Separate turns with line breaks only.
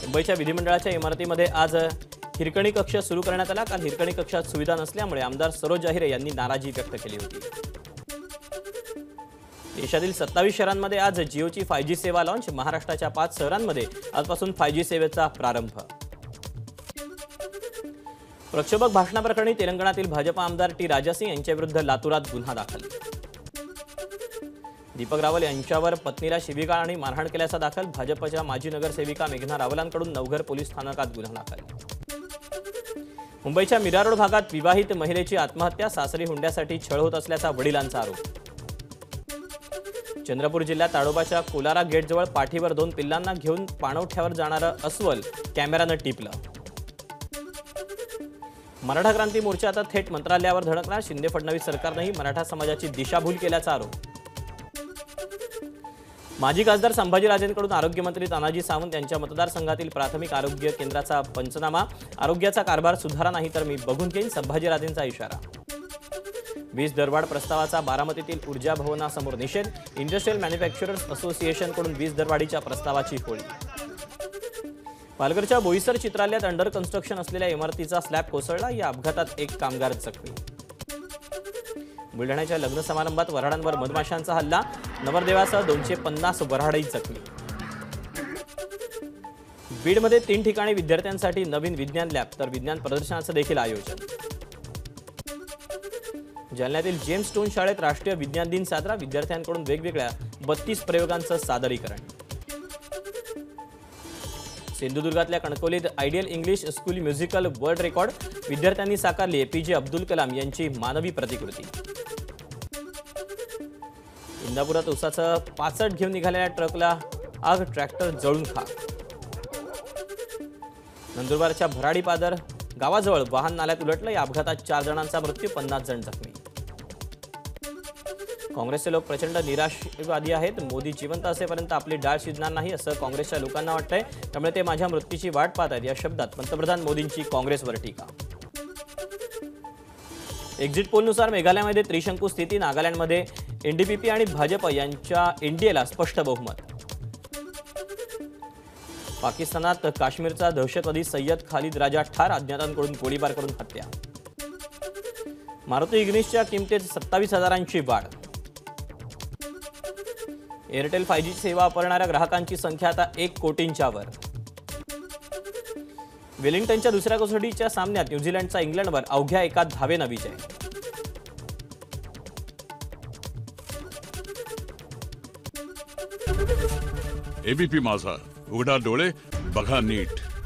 मुंबईच्या विधिमंडळाच्या इमारतीमध्ये आज हिरकणी कक्ष सुरू करण्यात आला। काल हिरकणी कक्षात सुविधा नसल्यामुळे आमदार सरोज अहिरे यांनी नाराजी व्यक्त केली होती। देशातील 27 शहरांमध्ये आज जिओची 5G सेवा लॉन्च। महाराष्ट्राच्या 5 शहरांमध्ये आजपासून 5G सेवेचा प्रारंभ। प्रक्षोभक भाषणाप्रकरणी तेलंगणातील भाजपा आमदार टी राजासिंग यांच्याविरुद्ध लातूरात गुन्हा दाखल। दीपक रावल यांच्यावर पत्नीला शिवीगाळ आणि मारहाण केल्याचा दाखल। भाजपच्या माजी नगरसेविका मेघना रावलांकडून नवघर पोलीस स्थानकात गुन्हा दाखल। मुंबईच्या मीरा रोड भागात विवाहित महिलेची आत्महत्या। सासरी हुंड्यासाठी छळ होत असल्याचा वडिलांचा आरोप। चंद्रपूर जिल्ह्यात ताडोबाच्या कोलारा गेटजवळ पाठीवर 2 पिल्लांना घेऊन पाणवठ्यावर जाणारं अस्वल कॅमेरानं टिपलं। मराठा क्रांती मोर्चा आता थेट मंत्रालयावर धडकणार। शिंदे फडणवीस सरकारनेही मराठा समाजाची दिशाभूल केल्याचा आरोप। माजी खासदार संभाजीराजेंकडून आरोग्यमंत्री तानाजी सावंत यांच्या मतदारसंघातील प्राथमिक आरोग्य केंद्राचा पंचनामा। आरोग्याचा कारभार सुधारा नाही तर मी बघून घेईन, संभाजीराजेंचा इशारा। वीज दरवाढ प्रस्तावाचा बारामतीतील ऊर्जा भवनासमोर निषेध। इंडस्ट्रियल मॅन्युफॅक्चरर्स असोसिएशनकडून वीज दरवाढीच्या प्रस्तावाची होळी। पालघरच्या बोईसर चित्रालयात अंडर कन्स्ट्रक्शन असलेल्या इमारतीचा स्लॅब कोसळला। या अपघातात एक कामगार जखमी। बुलढाण्याच्या लग्न समारंभात वऱ्हाडांवर मधमाशांचा हल्ला। नवरदेवासह 250 वऱ्हाडही जखमी। बीडमध्ये 3 ठिकाणी विद्यार्थ्यांसाठी नवीन विज्ञान लॅब तर विज्ञान प्रदर्शनाचं देखील आयोजन। जालन्यातील जेम्स टोन शाळेत राष्ट्रीय विज्ञान दिन साजरा। विद्यार्थ्यांकडून वेगवेगळ्या 32 प्रयोगांचं सादरीकरण। सिंधुदुर्गातल्या कणकवलीत ideal English school musical world record. विद्यार्थ्यांनी साकारली एपीजे अब्दुल कलाम यांची मानवी प्रतिकृती। इंदापुरात ऊसाचं 65 घेऊन निघालेल्या ट्रकला आग, ट्रॅक्टर जळून खाक। नंदुरबारच्या भराडी पादर गावाजवळ वाहन नाल्यात उलटलं। या अपघातात 4 जणांचा मृत्यू, 50 जण जखमी। काँग्रेसचे लोक प्रचंड निराशावादी आहेत। मोदी जिवंत असेपर्यंत आपली डाळ शिजणार नाही असं काँग्रेसच्या लोकांना वाटतंय, त्यामुळे ते माझ्या मृत्यूची वाट पाहत आहेत। या शब्दात पंतप्रधान मोदींची काँग्रेसवर टीका। एक्झिट पोलनुसार मेघालयमध्ये त्रिशंकू स्थिती। नागालँडमध्ये एनडीपीपी आणि भाजप यांच्या एनडीएला स्पष्ट बहुमत। पाकिस्तानात काश्मीरचा दहशतवादी सय्यद खालिद राजा ठार। अज्ञातांकडून गोळीबार करून हत्या। मारुती इग्निसच्या किमतीत 27,000ची वाढ। एअरटेल 5G सेवा वापरणाऱ्या ग्राहकांची संख्या आता 1 कोटींच्या वर। वेलिंग्टनच्या दुसऱ्या कसोटीच्या सामन्यात न्यूझीलंडचा इंग्लंडवर अवघ्या 1 धावेनं विजय।
एबीपी माझा, उघडा डोळे बघा नीट।